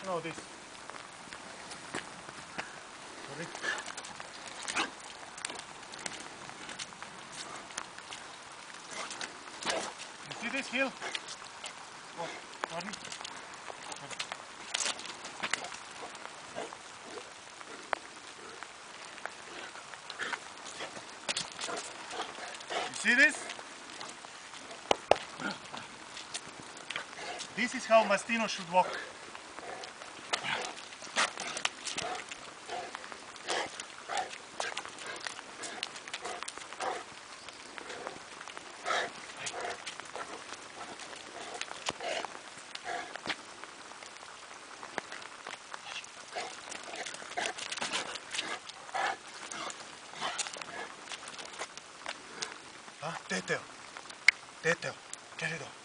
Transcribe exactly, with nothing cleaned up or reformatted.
know this. Sorry. You see this hill? Oh, sorry. You see this? This is how Mastino should walk. Ah, Teteo, Teteo, querido.